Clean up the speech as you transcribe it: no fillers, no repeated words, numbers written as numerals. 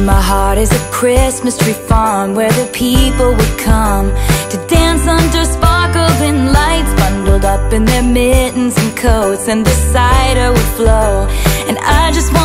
My heart is a Christmas tree farm where the people would come to dance under sparkling lights, bundled up in their mittens and coats, and the cider would flow. And I just want